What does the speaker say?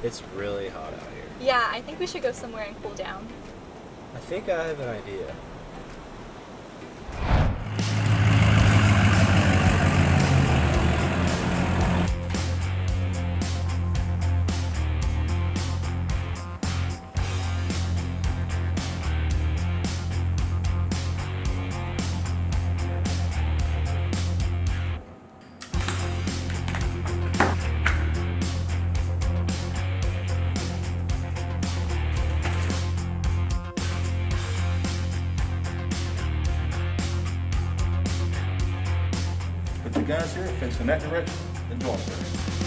It's really hot out here. Yeah, I think we should go somewhere and cool down. I think I have an idea. With you guys here, if it's in that direction, then go on, sir.